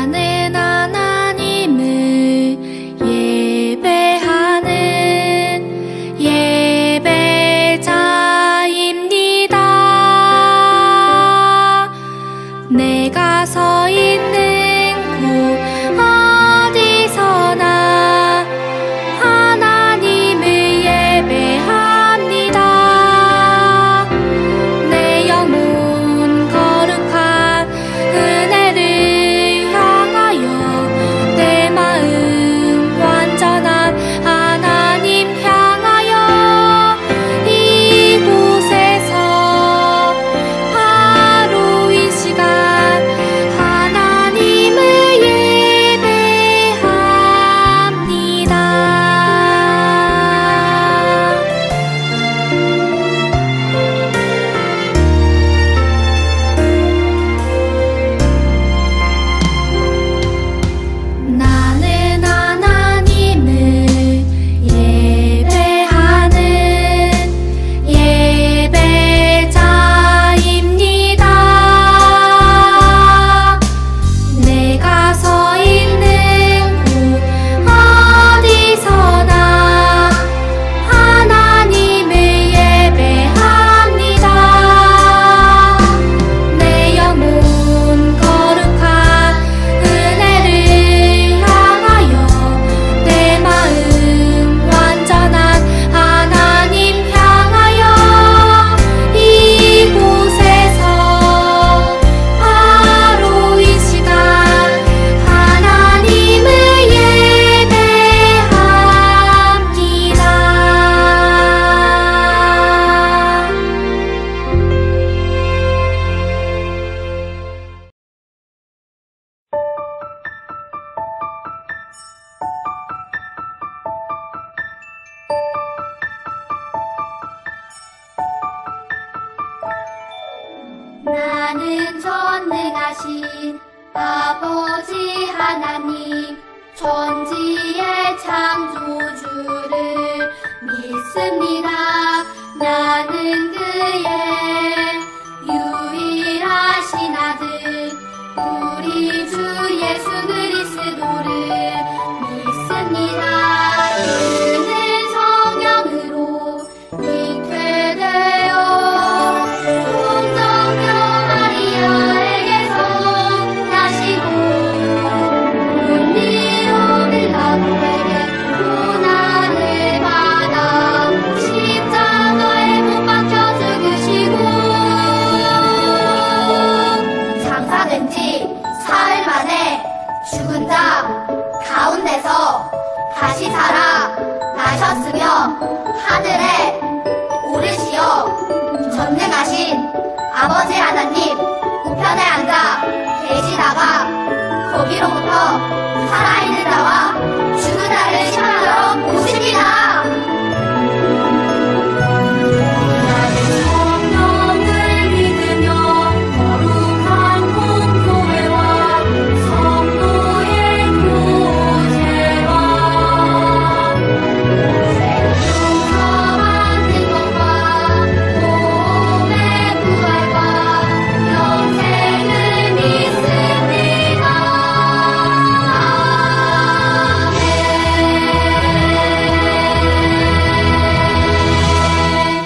나는 하나님을 예배하는 예배자입니다. 내가 서 있는 곳 어디서나 하나님을 예배합니다. 내 영혼 거룩한 은혜를 향하여 내 마음 완전한 하나님 향하여 이곳에서 바로 이 시간 하나님을 나는 전능하신 아버지 하나님 천지의 창조주를 믿습니다. 나는 그의 유일하신 아들 우리 주 예수 그리스도를 믿습니다. 그는 성령으로 잉태되어 동정녀 마리아에게서 나시고 본디오 빌라도에게 고난을 받아 십자가에 못 박혀 죽으시고 장사된 지 사흘 만에 죽은 자 가운데서 다시 살아 나셨으며 하늘에 오르시어 전능하신 아버지 하나님 우편에 앉아 계시다가 거기로부터 살아있는 자와 죽은 자를 심판하러 오십니다. 나는 성령을 믿으며 거룩한 공교회와 성도의 교제와 생명서 받는 것과 몸의 부활과 영생을 믿습니다. 아멘.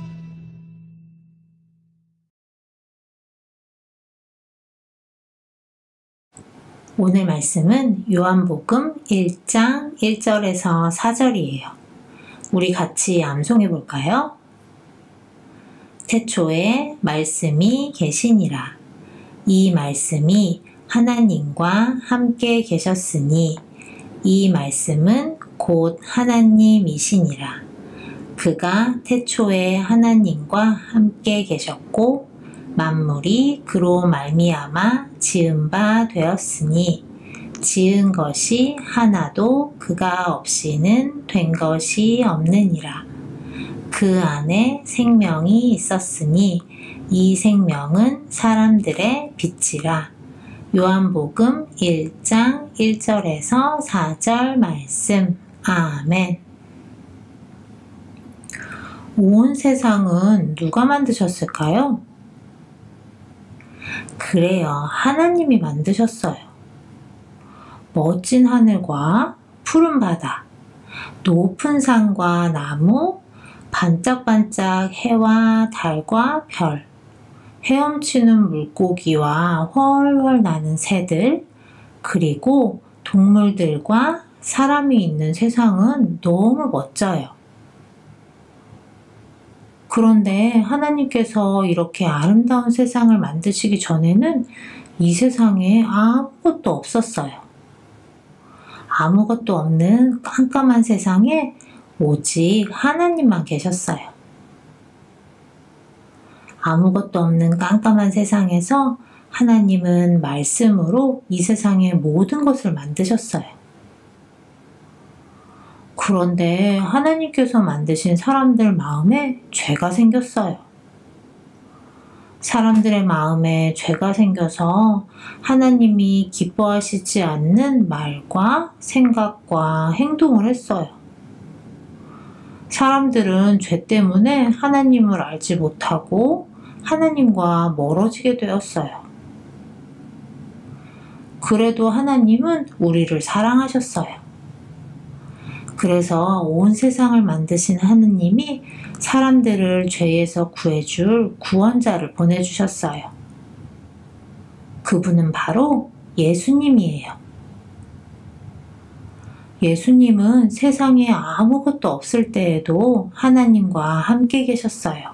오늘 말씀은 요한복음 1장 1절에서 4절이에요. 우리 같이 암송해 볼까요? 태초에 말씀이 계시니라. 이 말씀이 하나님과 함께 계셨으니 이 말씀은 곧 하나님이시니라. 그가 태초에 하나님과 함께 계셨고 만물이 그로 말미암아 지은 바 되었으니 지은 것이 하나도 그가 없이는 된 것이 없느니라. 그 안에 생명이 있었으니 이 생명은 사람들의 빛이라. 요한복음 1장 1절에서 4절 말씀. 아멘. 온 세상은 누가 만드셨을까요? 그래요. 하나님이 만드셨어요. 멋진 하늘과 푸른 바다, 높은 산과 나무, 반짝반짝 해와 달과 별, 헤엄치는 물고기와 훨훨 나는 새들, 그리고 동물들과 사람이 있는 세상은 너무 멋져요. 그런데 하나님께서 이렇게 아름다운 세상을 만드시기 전에는 이 세상에 아무것도 없었어요. 아무것도 없는 깜깜한 세상에 오직 하나님만 계셨어요. 아무것도 없는 깜깜한 세상에서 하나님은 말씀으로 이 세상의 모든 것을 만드셨어요. 그런데 하나님께서 만드신 사람들 마음에 죄가 생겼어요. 사람들의 마음에 죄가 생겨서 하나님이 기뻐하시지 않는 말과 생각과 행동을 했어요. 사람들은 죄 때문에 하나님을 알지 못하고 하나님과 멀어지게 되었어요. 그래도 하나님은 우리를 사랑하셨어요. 그래서 온 세상을 만드신 하느님이 사람들을 죄에서 구해줄 구원자를 보내주셨어요. 그분은 바로 예수님이에요. 예수님은 세상에 아무것도 없을 때에도 하나님과 함께 계셨어요.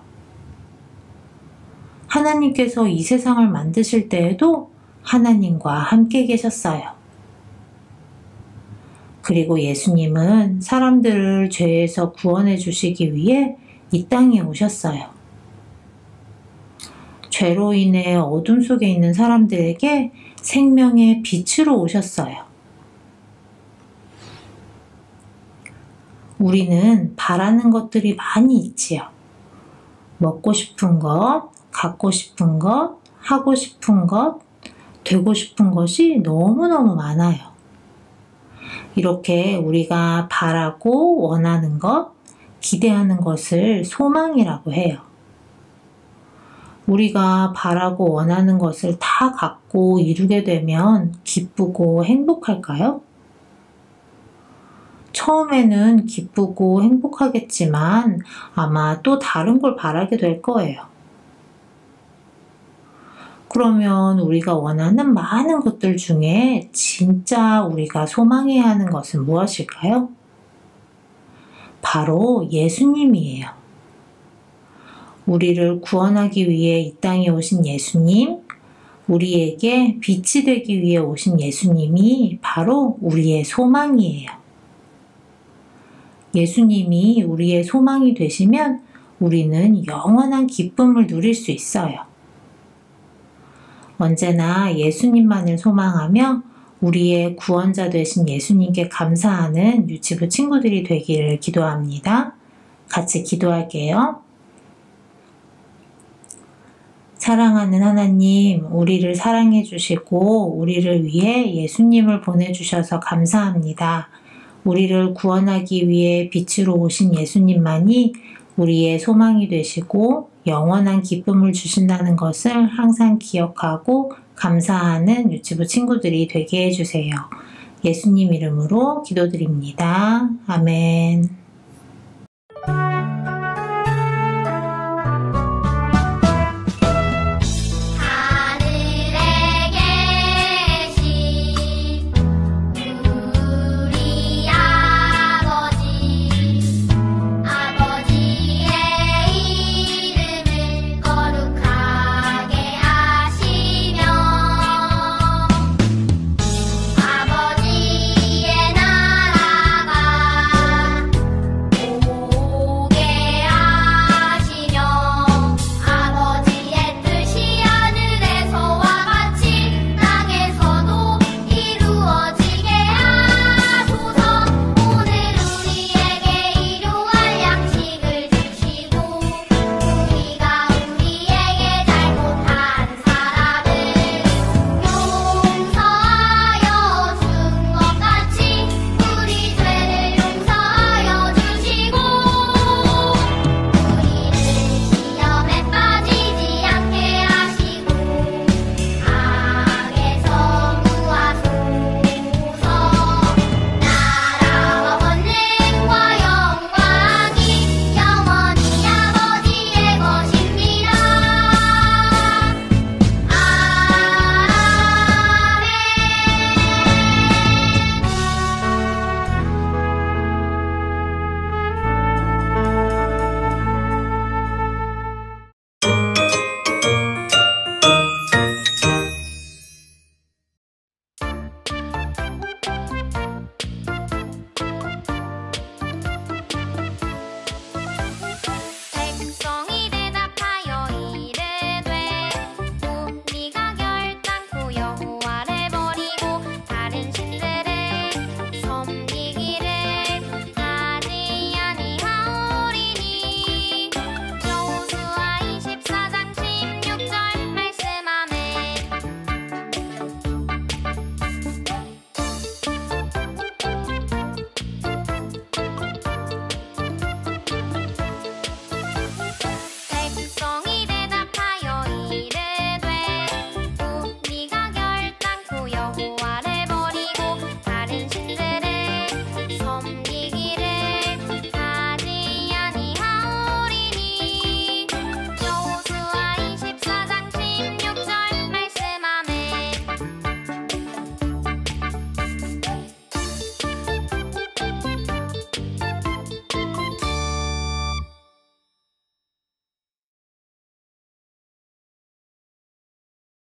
하나님께서 이 세상을 만드실 때에도 하나님과 함께 계셨어요. 그리고 예수님은 사람들을 죄에서 구원해 주시기 위해 이 땅에 오셨어요. 죄로 인해 어둠 속에 있는 사람들에게 생명의 빛으로 오셨어요. 우리는 바라는 것들이 많이 있지요. 먹고 싶은 것, 갖고 싶은 것, 하고 싶은 것, 되고 싶은 것이 너무너무 많아요. 이렇게 우리가 바라고 원하는 것, 기대하는 것을 소망이라고 해요. 우리가 바라고 원하는 것을 다 갖고 이루게 되면 기쁘고 행복할까요? 처음에는 기쁘고 행복하겠지만 아마 또 다른 걸 바라게 될 거예요. 그러면 우리가 원하는 많은 것들 중에 진짜 우리가 소망해야 하는 것은 무엇일까요? 바로 예수님이에요. 우리를 구원하기 위해 이 땅에 오신 예수님, 우리에게 빛이 되기 위해 오신 예수님이 바로 우리의 소망이에요. 예수님이 우리의 소망이 되시면 우리는 영원한 기쁨을 누릴 수 있어요. 언제나 예수님만을 소망하며 우리의 구원자 되신 예수님께 감사하는 유치부 친구들이 되기를 기도합니다. 같이 기도할게요. 사랑하는 하나님, 우리를 사랑해 주시고 우리를 위해 예수님을 보내주셔서 감사합니다. 우리를 구원하기 위해 빛으로 오신 예수님만이 우리의 소망이 되시고 영원한 기쁨을 주신다는 것을 항상 기억하고 감사하는 유치부 친구들이 되게 해주세요. 예수님 이름으로 기도드립니다. 아멘.